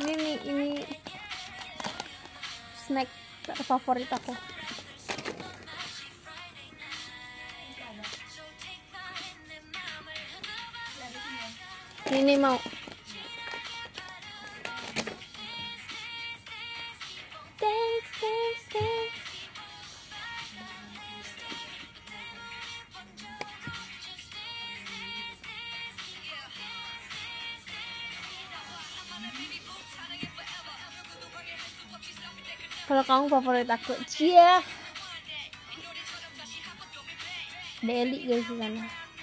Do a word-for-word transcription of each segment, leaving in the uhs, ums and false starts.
Ini nih, ini snack favorit aku. Ini mau. Thanks, thanks, thanks. Kalau kamu favorit aku, cia. Deli guys di sana.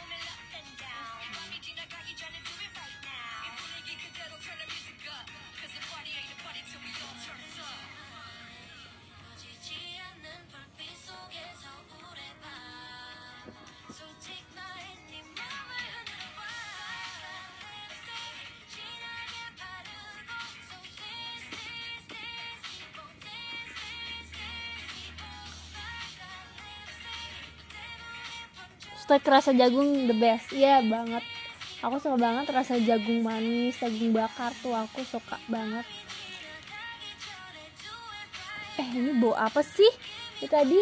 Steak rasa jagung the best. Iya yeah, banget. Aku suka banget rasa jagung manis, jagung bakar tuh aku suka banget. Eh ini bau apa sih? Ini tadi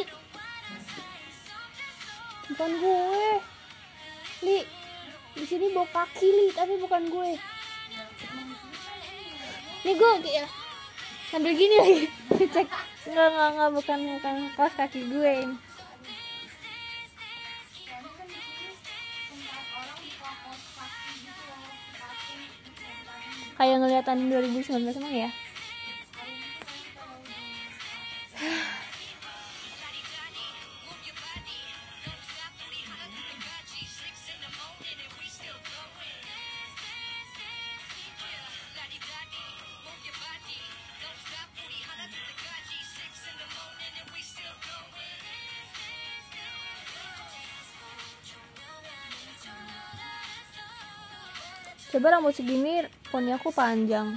bukan gue. Li, di sini bau kaki Li, tapi bukan gue. Nih gue ya sambil gini lagi. Cek. Enggak enggak enggak bukan bukan kaos kaki gue ini. Kayak ngeliatan dua ribu sembilan belas emang ya. Coba rambut segini poni aku panjang.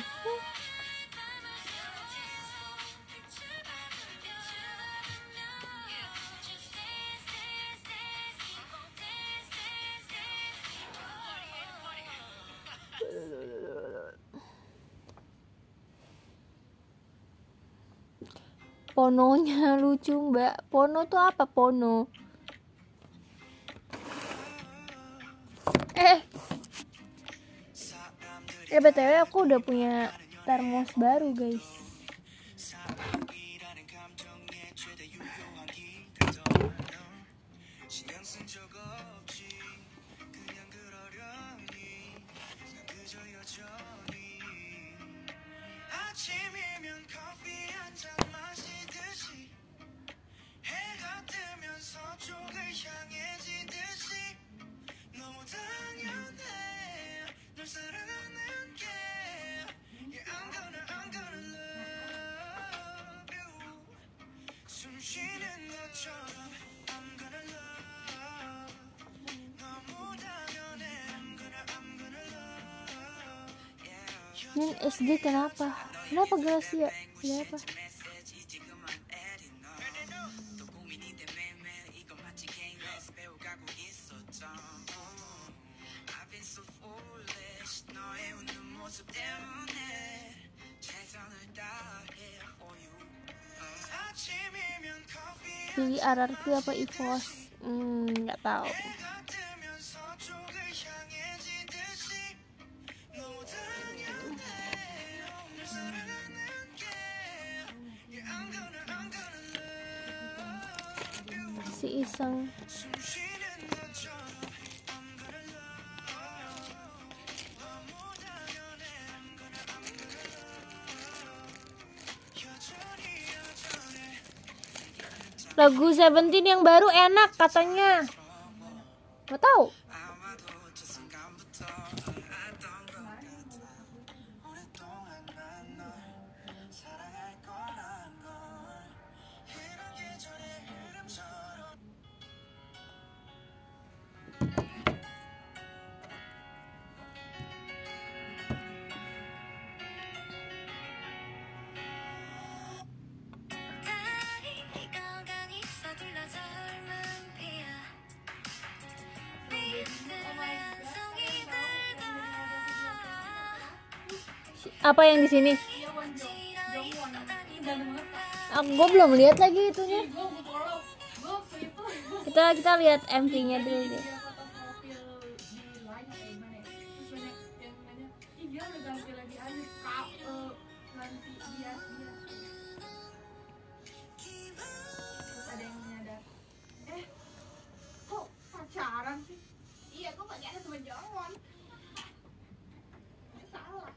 Pononya lucu mbak. Pono tuh apa pono? Eh Ya B T W aku udah punya termos baru guys. Ini S D kenapa? Kenapa Gracia? Kenapa? Pilih R R Q apa E V O S? Hmm, nggak tahu. Si iseng. Lagu Seventeen yang baru enak katanya. Nggak tahu. Apa yang di sini? gue belum lihat lagi itunya. Kita kita lihat M V-nya dulu deh. Pacaran sih? Iya, gue pacaran sama Jongwon. Salah.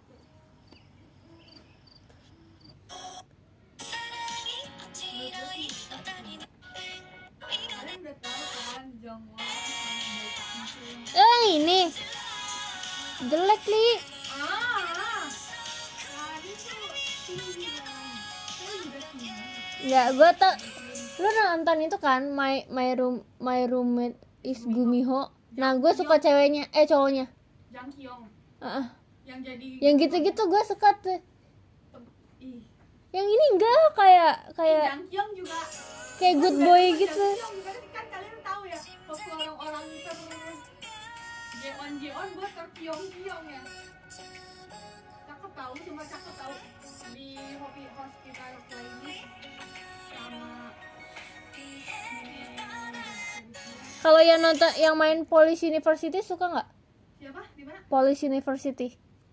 Kalian udah tahu kan Jongwon sama Baekhyun. Eh ini jelek nih. Ah, tadi tuh tinggi kan. Saya juga tinggi. Ya gue tau. Lu nonton itu kan My My Room My Roommate is Gumiho. Nah gue suka ceweknya eh cowoknya. Jang Kyung Uh-uh. yang jadi Yang gitu-gitu gue suka tuh. ih, Yang ini enggak kayak kayak Jang Kyung juga kayak good boy gitu. Jang Kyung juga kan kalian tahu ya, waktu orang-orang ter Jeon Jeon buat ter Kyung Kyung ya. Cakep tahu, cuma cakep tahu di Hopi Hospital Playlist sama Kalau yang nonton yang main Police University suka nggak? siapa? Di mana? Police University.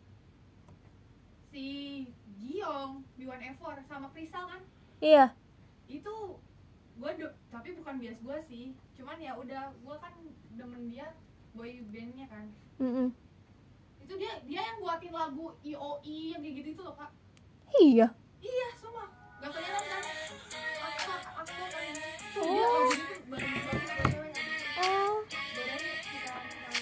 Si Giong, B one F four sama Krisal kan? Iya. Itu gue tapi bukan bias gue sih, cuman ya udah gue kan demen dia boy bandnya kan. Mm-mm. Itu dia dia yang buatin lagu I O I yang kayak gitu itu loh kak. Iya. Iya semua gak kelihatan kan aku aku kan ini tuh Oh. dia lagu itu baru buatin sama cewek kan. Oh. Bedanya kita tahu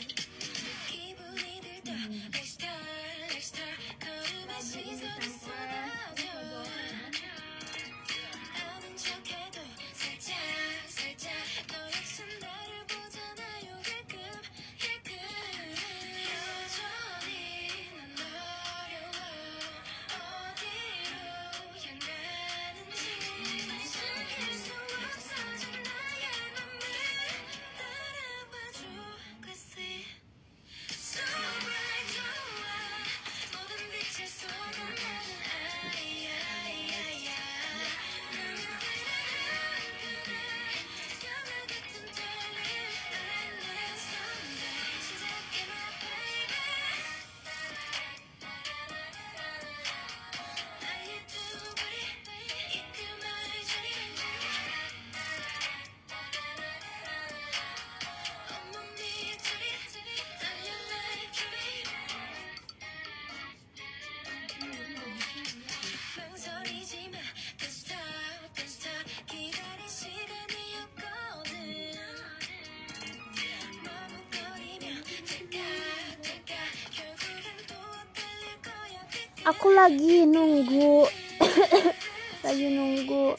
Aku lagi nunggu lagi nunggu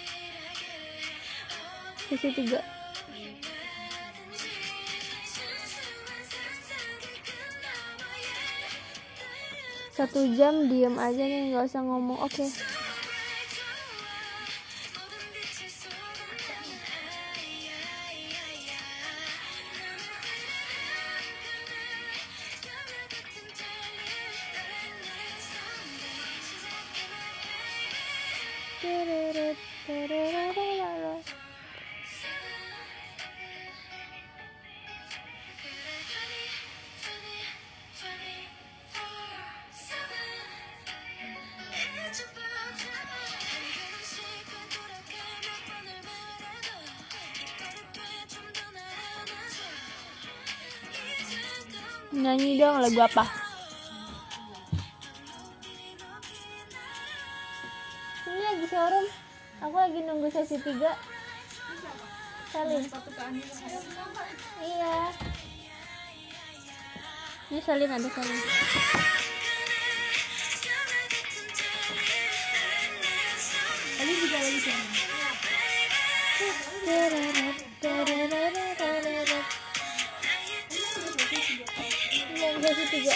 sesi tiga. Satu jam diem aja nih, nggak usah ngomong. Oke. Okay. Nyanyi dong lagu apa? Ini lagi showroom. Aku lagi nunggu sesi tiga. Salin. Iya. Ini Salin, ada Salin. tadi juga lagi sih. Sesi tiga.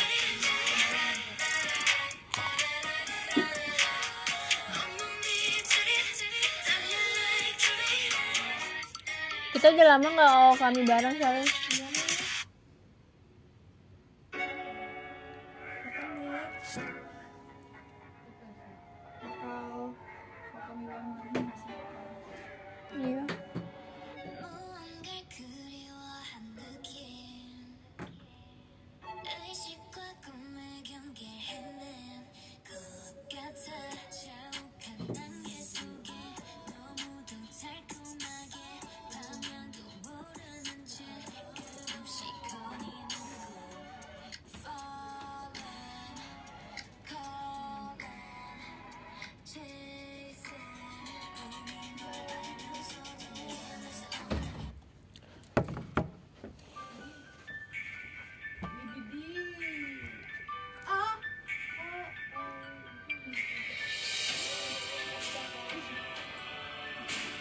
Kita udah lama nggak oh, kami bareng Salin. Bakal bakal bilang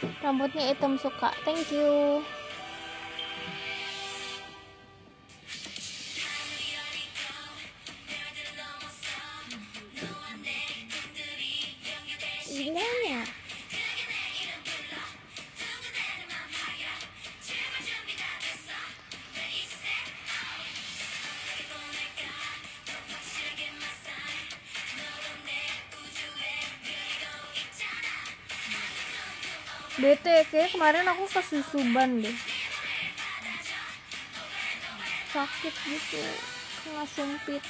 Rambutnya hitam suka. Thank you. Indahnya. Bete kayak kemarin aku kesusuban deh, sakit gitu, kena sumpit.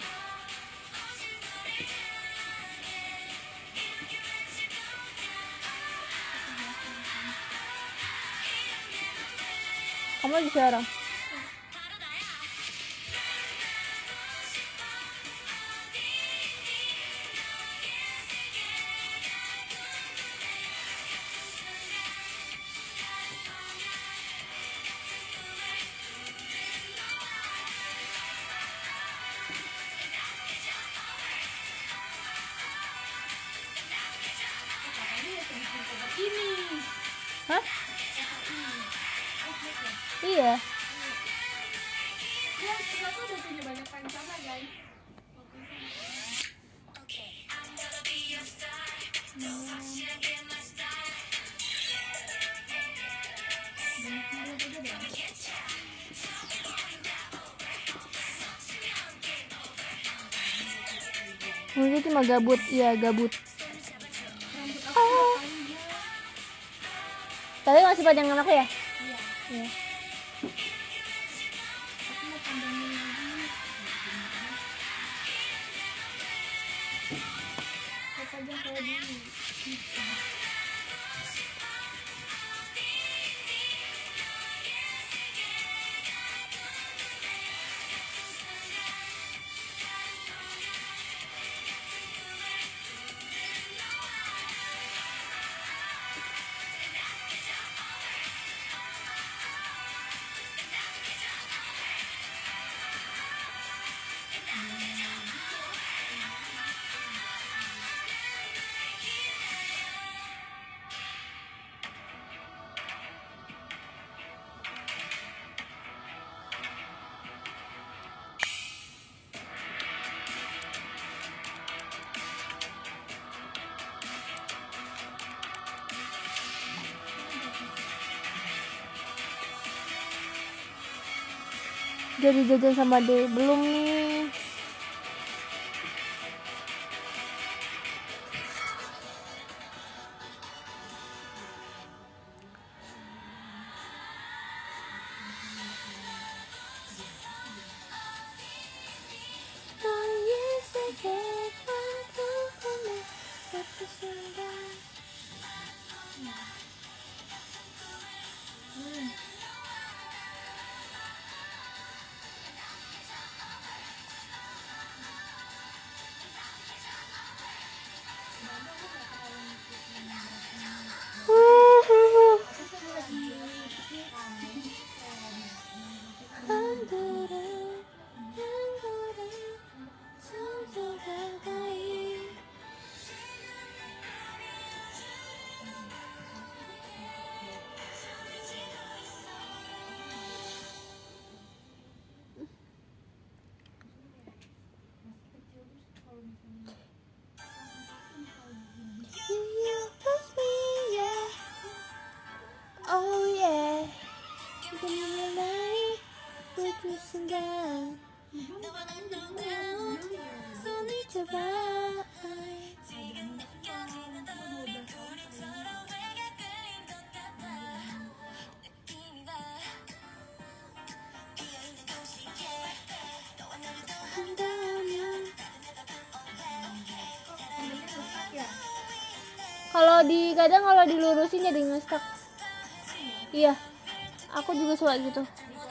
Kamu lagi siaran? Ini. Hah? Iya. Dia ternyata udah punya banyak rencana guys. Mungkin cuma gabut, iya gabut. Ah. Tapi masih panjangan aku ya? Iya. Iya. Aku mau pandangin lagi. Apa aja kayak dulu. Jadi jajan sama De belum nih. Oh yeah, dimulai putuskan sunyi coba. Kalau di kadang kalau dilurusin jadi ngestak. Iya, aku juga suka gitu.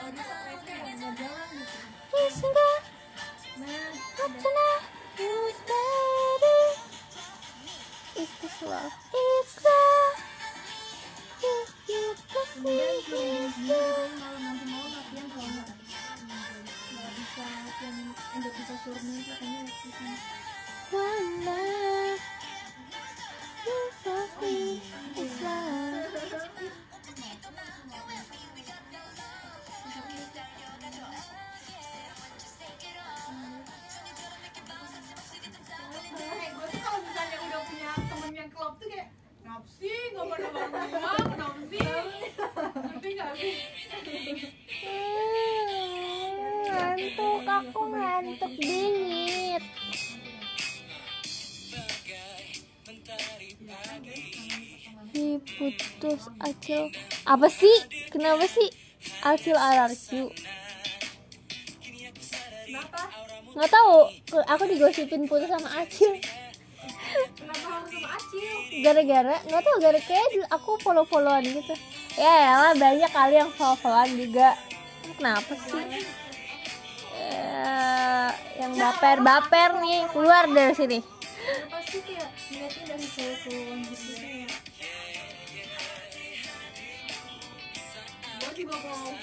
It's love, it's love. You, you plus me, it's love. Malam-malam latihan soalnya nggak bisa latihan, nggak bisa surnya katanya latihan. One love, you plus me, it's love. untuk bingit. Ih, putus Acil. Apa sih? Kenapa sih Acil R R Q? Kenapa? Nggak tahu. Aku digosipin putus sama Acil. Kenapa harus sama Acil? Gara-gara nggak tahu, gara-gara aku follow-followan gitu. Ya elah, banyak kali yang follow-followan juga. Kenapa sih? Eh, yang baper-baper nih keluar dari sini. Kenapa sih kayak ngeliatnya dari follow-followan gitu ya? Gue juga mau.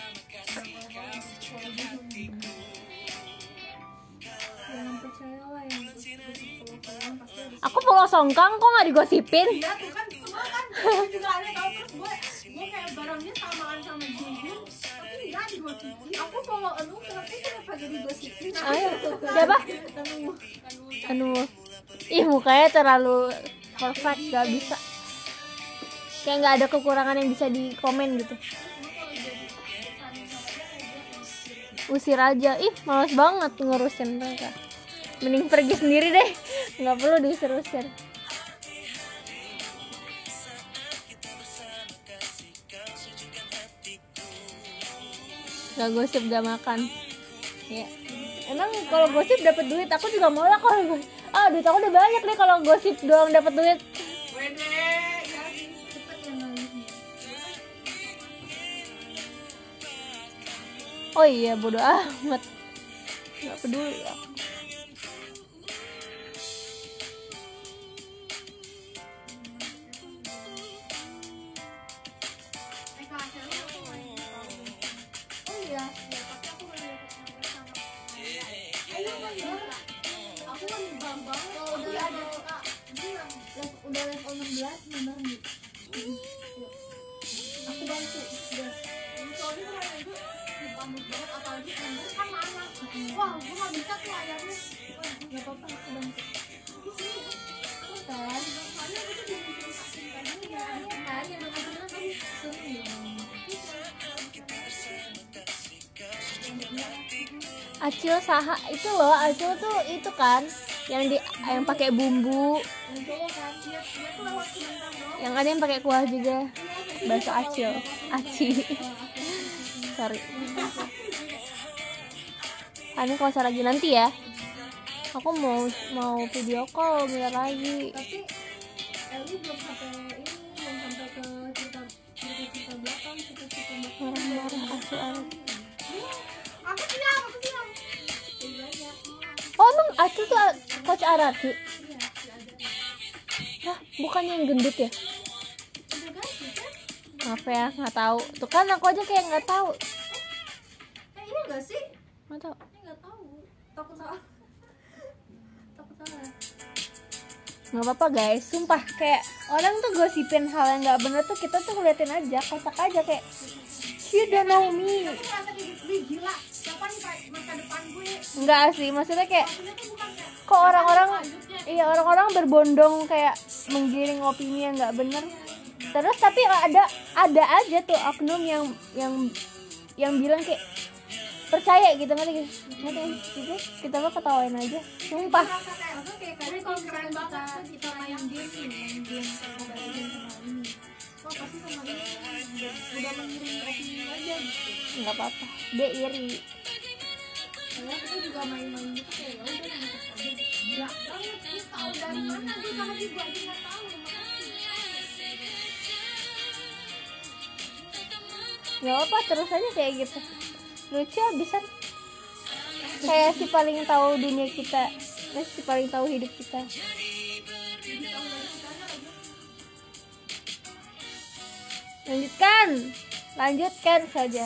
Jangan percaya lah yang follow-followan pasti ada. Aku follow Songkang kok nggak digosipin? Iya tuh kan, semua kan gue juga ada tau, terus gue gue kayak barangnya samaan sama Jejun tapi nggak digosipin. Aku follow Anu tapi kenapa jadi gosipin? Ayo, siapa? Anu, Anu, ih mukanya terlalu perfect, gak bisa. Kayak nggak ada kekurangan yang bisa dikomen gitu. Usir aja, ih males banget ngurusin mereka. Mending pergi sendiri deh, nggak perlu diusir-usir. Gak gosip gak makan. Ya. Emang kalau gosip dapat duit, aku juga mau lah kalau gue. Ah, duit aku udah banyak deh kalau gosip doang dapat duit. wede, ya cepet ya ngalihnya. Oh iya, bodo amat. Gak peduli ya. Eh Kak Acel, aku lagi tahu. Oh iya, ya tapi aku lagi sama sama. Ayo kan ya. Aku kan bang banget. Oh, udah ada Kak. Bilang udah level enam belas benar nih. Aku bantu. Udah. Soalnya kemarin itu dipamut banget apalagi nomor kan mana. Wah, gue nggak bisa tuh ayamnya. Wah, nggak apa-apa aku bantu. Di sini. Tuh kan, soalnya aku tuh dibikin vaksin tadi ya. Kan yang benar-benar tadi sering. Acil saha itu loh, Acil tuh itu kan yang di yang pakai bumbu, Yang cowok kan, dia dia tuh lewat sebentar doang. yang ada yang pakai kuah juga. Bahasa Acil, Aci. Sorry. Ini kalau lagi nanti ya. Aku mau mau video call bentar lagi. Tapi Eli belum sampai ini, belum sampai ke cerita cerita cerita belakang, cerita cerita belakang. Marah-marah asu asu. Aku siap, aku siap. Jadi banyak. Oh emang Acil tuh coach Arati? Iya, masih ada. Hah, bukannya yang gendut ya? Udah ganti kan? Apa ya, nggak tahu. Tuh kan aku aja kayak nggak tahu. Eh iya nggak sih? Nggak tahu. Ini nggak tahu. Takut salah. Takut salah. Nggak apa-apa guys, sumpah kayak orang tuh gosipin hal yang nggak bener tuh kita tuh ngeliatin aja, kocak aja kayak you don't know me. Aku merasa kayak gitu, wih gila. Siapa nih Pak, masa depan gue? Enggak sih, maksudnya kayak Maksudnya tuh bukan kayak kok orang-orang selanjutnya. iya orang-orang berbondong kayak menggiring opini yang nggak bener. Terus tapi ada ada aja tuh oknum yang yang yang bilang kayak percaya gitu, ngerti gitu, ngerti gitu, kita mah ketawain aja, sumpah. Merasa kayak apa kayak kadang kalau misalkan kita kita main game nih, main game sama game sama ini, kok pasti sama ini udah, udah mengirim opini aja gitu. Nggak apa-apa, dia iri. Karena kita juga main-main gitu kayak ya udah ngikut aja gitu. Gila banget, gue tahu dari mana gue sama dia gue aja nggak tahu. Nggak apa, terus aja kayak gitu, lucu bisa kayak si paling tahu dunia kita, eh, si paling tahu hidup kita. Lanjutkan, lanjutkan saja.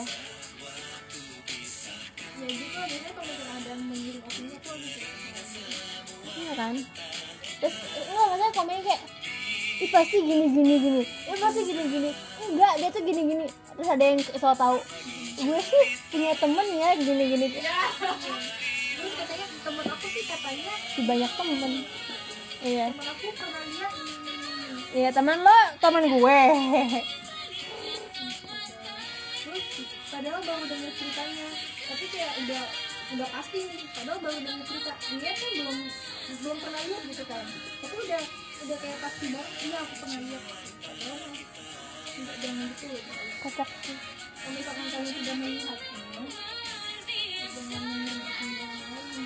Ya gitu biasanya kalau misalnya ada yang mengirim opini tuh gitu. Iya kan? Terus enggak, maksudnya komennya kayak ih pasti gini gini gini, ih pasti gini gini, enggak dia tuh gini gini. Terus ada yang soal tahu, gue sih punya temen ya gini gini. Ya. Terus katanya temen aku sih katanya Si banyak temen. Iya, temen aku pernah lihat ini. iya teman lo teman gue. Terus padahal baru denger ceritanya, tapi kayak udah udah pasti nih, padahal baru dengar cerita dia kan belum belum pernah lihat gitu kan, tapi udah udah kayak pasti banget iya aku pernah lihat, padahal nggak, jangan gitu loh. Kocak sih. Kalau misalkan kalian tidak melihatnya, jangan menyerahkan orang lain.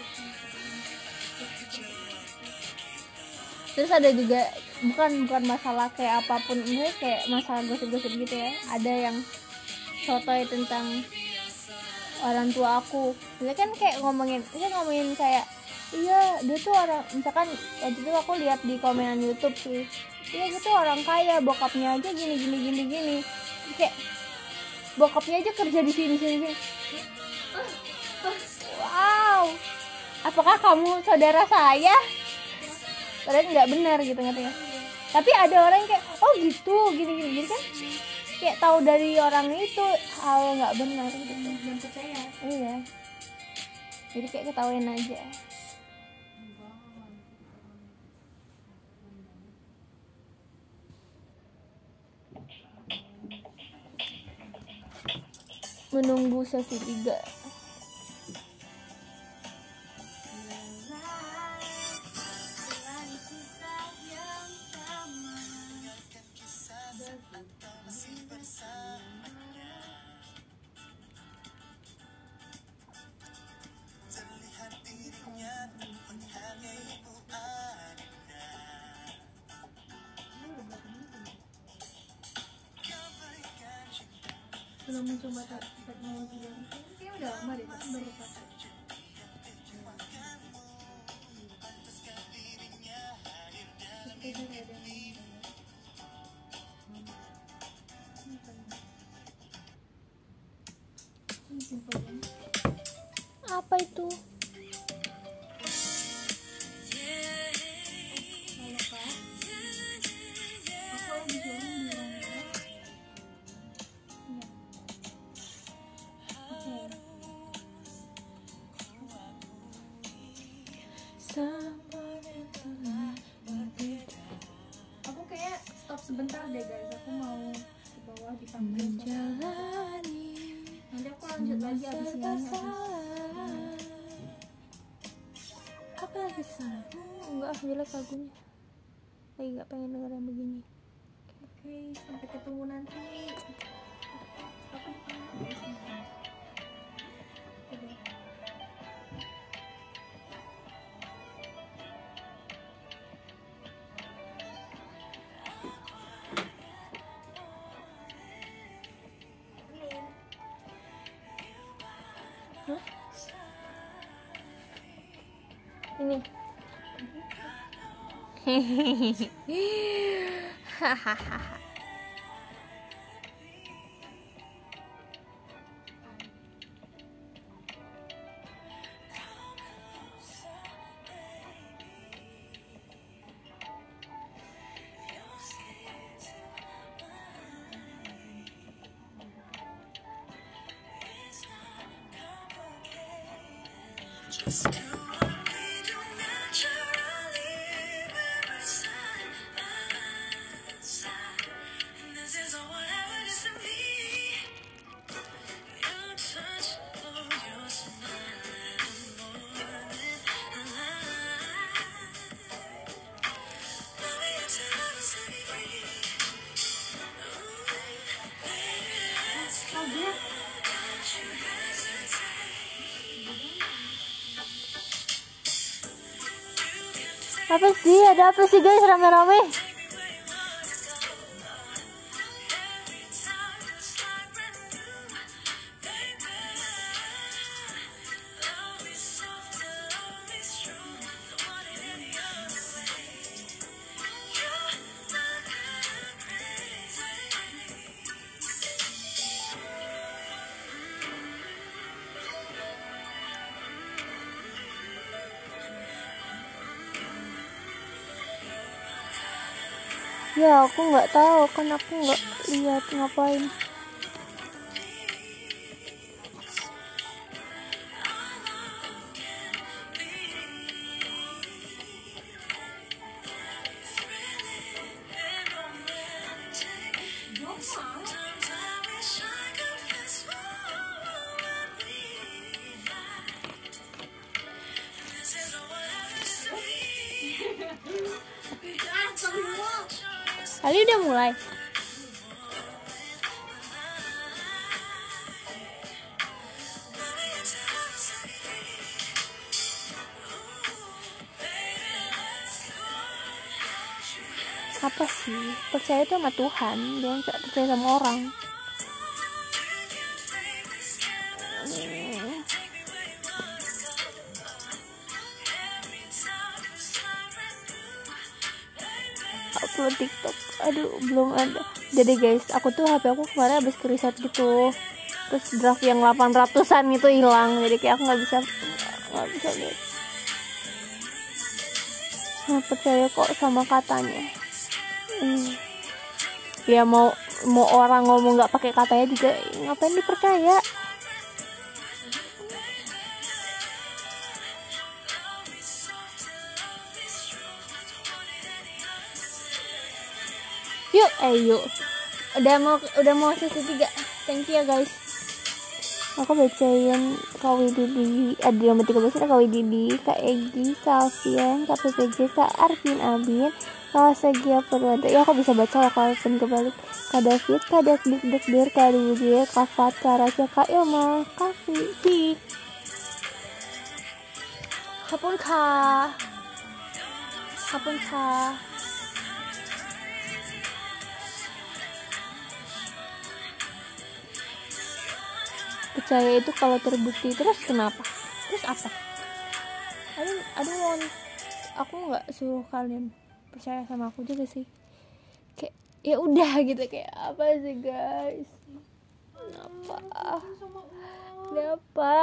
Terus ada juga bukan bukan masalah kayak apapun ini, kayak masalah gosip-gosip gitu ya, ada yang sotoy tentang orang tua aku. Dia kan kayak ngomongin, dia ngomongin kayak iya dia tuh orang, misalkan waktu itu aku lihat di komenan YouTube sih, iya gitu orang kaya, bokapnya aja gini gini gini gini, kayak bokapnya aja kerja di sini sini sini. Wow, apakah kamu saudara saya? Padahal nggak benar gitu, ngerti ya? Tapi ada orang yang kayak oh gitu gini gini, jadi kan kayak tahu dari orang itu hal nggak benar gitu. Jangan percaya. Iya, jadi kayak ketawain aja. Menunggu sesi tiga. Belum mencoba teknologi yang kayaknya udah lama deh, tapi baru pakai. Apa itu? Aku kayak stop sebentar deh guys, aku mau ke bawah dipanggil. Nanti aku lanjut lagi abis ini. Apa lagi sana? Enggak, jelek lagunya. Lagi nggak pengen denger yang begini. Oke, sampai ketemu nanti. Aku dipanggil. Ini. Hahaha. Apa sih? Ada apa sih guys rame-rame? Ya aku nggak tahu kan, aku nggak lihat ngapain. Kali udah mulai. Apa sih? Percaya itu sama Tuhan, jangan percaya sama orang. Upload TikTok, aduh belum ada. Jadi guys, aku tuh H P aku kemarin habis reset gitu, terus draft yang delapan ratusan itu hilang, jadi kayak aku nggak bisa nggak bisa lihat. Nggak percaya kok sama katanya. Hmm. Ya mau mau orang ngomong nggak pakai katanya juga ngapain dipercaya. Yuk, eh yuk. Udah mau udah mau sesi tiga. Thank you ya guys. Aku bacain K W D D, ada nomor tiga belas, K W D D, Kak Egi, Kak Alfian, Kak P P J, Kak Arvin Abin, Kak Segia Purwada. Ya aku bisa baca kalau pun kebalik. Kak David, Kak Dik Dik Dir, Kak Didi, Kak Fat, Kak Rasya, Kak Ilma, Kak Fik. Kapun Kak. Kapun Kak. Percaya itu kalau terbukti. Terus kenapa? Terus apa? Aduh, aduh, want, aku nggak suruh kalian percaya sama aku juga sih. Kayak ya udah gitu, kayak apa sih guys? Kenapa? Kenapa?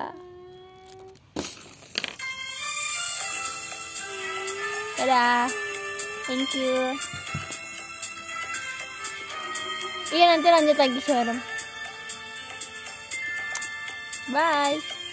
Dadah. Thank you. Iya nanti lanjut lagi share. Bye.